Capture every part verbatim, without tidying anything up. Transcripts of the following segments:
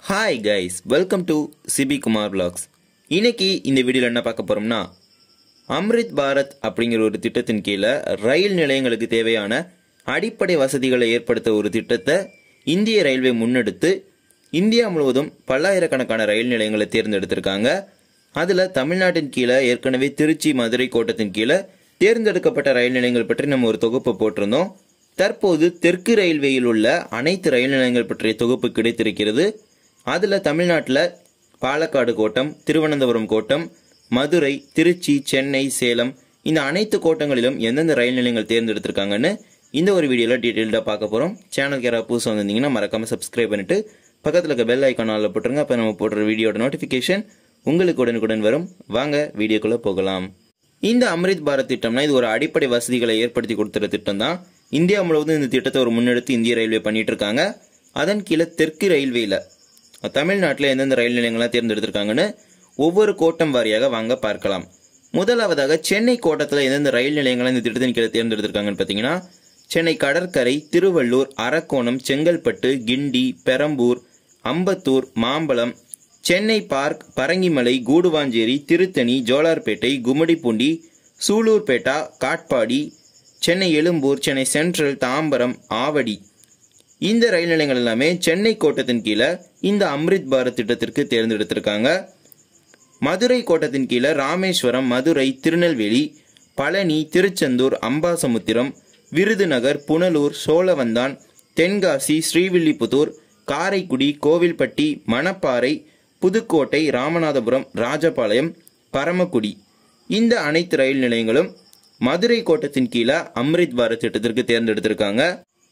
Hi guys, welcome to C B Kumar Vlogs. இன்னைக்கு இந்த வீடியோல என்ன பார்க்க போறோம்னா அம்ரித் பாரத் அப்படிங்கிற ஒரு திட்டத்தின் கீழ ரயில் நிலையங்களுக்கு தேவையான அடிப்படை வசதிகளை ஏற்படுத்த ஒரு திட்டத்தை இந்திய ரயில்வே முன்னெடுத்து இந்தியா முழுவதும் பல்லாயிரக்கணக்கான ரயில் நிலையங்களை தேர்ந்தெடுத்திருக்காங்க. அதுல தமிழ்நாட்டின் கீழ ஏற்கனவே திருச்சி மதுரை கோட்டத்தின் கீழ தேர்ந்தெடுக்கப்பட்ட ரயில் நிலையங்கள் பற்றி நம்ம ஒரு தொகுப்பு போட்டிருந்தோம். தற்போது தெற்கு ரயில்வேயில் உள்ள அனைத்து ரயில் நிலையங்கள் பற்றிய தொகுப்பு கிடைத்திருக்கிறது. அதுல தமிழ்நாட்டில் பாலக்காடு கோட்டம், திருவனந்தபுரம் கோட்டம், மதுரை, திருச்சி, சென்னை, சேலம் இந்த அனைத்து கோட்டங்களிலும் எந்தெந்த ரயில் நிலையங்கள் தேர்ந்தெடுத்திருக்காங்கன்னு இந்த ஒரு வீடியோல டீடைல்டா பார்க்க போறோம். சேனலுக்கு யாராவது புதுசாக வந்திருந்தீங்கன்னா மறக்காம சப்ஸ்கிரைப் பண்ணிட்டு பக்கத்துல இருக்க பெல் ஐக்கான் ஆல்ல போட்டுருங்க. அப்ப நம்ம போடுற வீடியோட நோட்டிபிகேஷன் உங்களுக்கு உடனுக்குடன் வரும். வாங்க வீடியோக்குள்ள போகலாம். இந்த அம்ரித் பாரத் திட்டம்னா இது ஒரு அடிப்படை வசதிகளை ஏற்படுத்தி கொடுத்துற திட்டம் தான். இந்தியா முழுவதும் இந்த திட்டத்தை ஒரு முன்னெடுத்து இந்திய ரயில்வே பண்ணிட்டு இருக்காங்க. அதன் கீழே தெற்கு ரயில்வேல தமிழ்நாட்டில் எந்தெந்த ரயில் நிலையங்கள்லாம் தேர்ந்தெடுத்திருக்காங்கன்னு ஒவ்வொரு கோட்டம் வாரியாக வாங்க பார்க்கலாம். முதலாவதாக சென்னை கோட்டத்தில் எந்தெந்த ரயில் நிலையங்கள்லாம் இந்த திட்டத்தின் கீழே தேர்ந்தெடுத்திருக்காங்கன்னு பார்த்தீங்கன்னா சென்னை கடற்கரை, திருவள்ளூர், அரக்கோணம், செங்கல்பட்டு, கிண்டி, பெரம்பூர், அம்பத்தூர், மாம்பலம், சென்னை பார்க், பரங்கிமலை, கூடுவாஞ்சேரி, திருத்தணி, ஜோலார்பேட்டை, கும்மிடிப்பூண்டி, சூலூர்பேட்டா, காட்பாடி, சென்னை எழும்பூர், சென்னை சென்ட்ரல், தாம்பரம், ஆவடி இந்த ரயில் நிலையங்கள் எல்லாமே சென்னை கோட்டத்தின் கீழே இந்த அம்ரித் பாரத் திட்டத்திற்கு தேர்ந்தெடுத்திருக்காங்க. மதுரை கோட்டத்தின் கீழே ராமேஸ்வரம், மதுரை, திருநெல்வேலி, பழனி, திருச்செந்தூர், அம்பாசமுத்திரம், விருதுநகர், புனலூர், சோழவந்தான், தென்காசி, ஸ்ரீவில்லிபுத்தூர், காரைக்குடி, கோவில்பட்டி, மணப்பாறை, புதுக்கோட்டை, ராமநாதபுரம், ராஜபாளையம், பரமக்குடி இந்த அனைத்து ரயில் நிலையங்களும் மதுரை கோட்டத்தின் கீழே அம்ரித் பாரத் திட்டத்திற்கு தேர்ந்தெடுத்திருக்காங்க.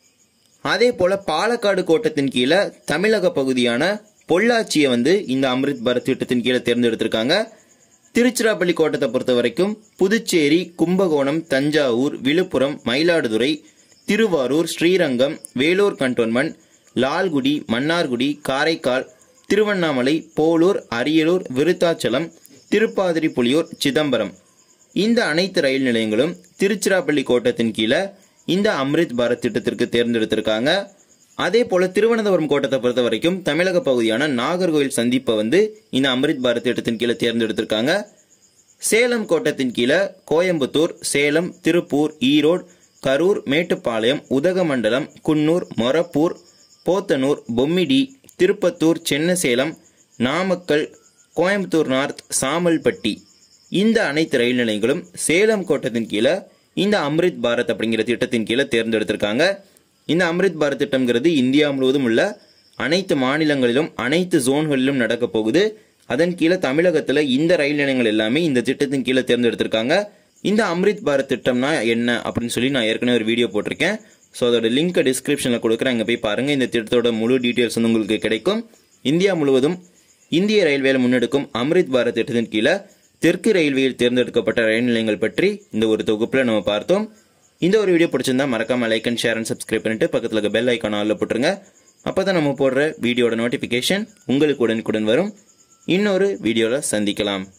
அதே போல பாலக்காடு கோட்டத்தின் கீழே தமிழக பகுதியான பொள்ளாச்சியை வந்து இந்த அம்ரித் பாரத் திட்டத்தின் கீழே தேர்ந்தெடுத்திருக்காங்க. திருச்சிராப்பள்ளி கோட்டத்தை பொறுத்த வரைக்கும் புதுச்சேரி, கும்பகோணம், தஞ்சாவூர், விழுப்புரம், மயிலாடுதுறை, திருவாரூர், ஸ்ரீரங்கம், வேலூர் கண்டோன்மெண்ட், லால்குடி, மன்னார்குடி, காரைக்கால், திருவண்ணாமலை, போலூர், அரியலூர், விருத்தாச்சலம், திருப்பாதிரிப்புலியூர், சிதம்பரம் இந்த அனைத்து ரயில் நிலையங்களும் திருச்சிராப்பள்ளி கோட்டத்தின் கீழே இந்த அம்ரித் பாரத் திட்டத்திற்கு தேர்ந்தெடுத்திருக்காங்க. அதே போல திருவனந்தபுரம் கோட்டத்தை பொறுத்த வரைக்கும் தமிழக பகுதியான நாகர்கோவில் சந்திப்பை வந்து இந்த அம்ரித் பாரத் திட்டத்தின் கீழே தேர்ந்தெடுத்திருக்காங்க. சேலம் கோட்டத்தின் கீழே கோயம்புத்தூர், சேலம், திருப்பூர், ஈரோடு, கரூர், மேட்டுப்பாளையம், உதகமண்டலம், குன்னூர், மொரப்பூர், போத்தனூர், பொம்மிடி, திருப்பத்தூர், சென்னசேலம், நாமக்கல், கோயம்புத்தூர் நார்த், சாமல்பட்டி இந்த அனைத்து ரயில் நிலையங்களும் சேலம் கோட்டத்தின் கீழே இந்த அம்ரித் பாரத் அப்படிங்கிற திட்டத்தின் கீழே தேர்ந்தெடுத்திருக்காங்க. இந்த அம்ரித் பாரத் திட்டம்ங்கிறது இந்தியா முழுவதும் உள்ள அனைத்து மாநிலங்களிலும் அனைத்து ஜோன்களிலும் நடக்க போகுது. அதன் கீழே தமிழகத்துல இந்த ரயில் நிலையங்கள் எல்லாமே இந்த திட்டத்தின் கீழே தேர்ந்தெடுத்திருக்காங்க. இந்த அம்ரித் பாரத் திட்டம்னா என்ன அப்படின்னு சொல்லி நான் ஏற்கனவே ஒரு வீடியோ போட்டிருக்கேன். ஸோ அதோட லிங்க் டிஸ்கிரிப்ஷன்ல கொடுக்குறேன், அங்கே போய் பாருங்க. இந்த திட்டத்தோட முழு டீட்டெயில்ஸ் வந்து உங்களுக்கு கிடைக்கும். இந்தியா முழுவதும் இந்திய ரயில்வேல முன்னெடுக்கும் அம்ரித் பாரத் திட்டத்தின் கீழே தெற்கு ரயில்வேயில் தேர்ந்தெடுக்கப்பட்ட ரயில் நிலையங்கள் பற்றி இந்த ஒரு தொகுப்புல நம்ம பார்த்தோம். இந்த ஒரு வீடியோ பிடிச்சிருந்தா மறக்காம like and share and subscribe பண்ணிட்டு பக்கத்துல இருக்க பெல் ஐக்கான் ஆல்ல போட்டுருங்க. அப்பதான் நம்ம போடுற வீடியோட நோட்டிபிகேஷன் உங்களுக்கு உடனுக்குடன் வரும். இன்னொரு வீடியோல சந்திக்கலாம்.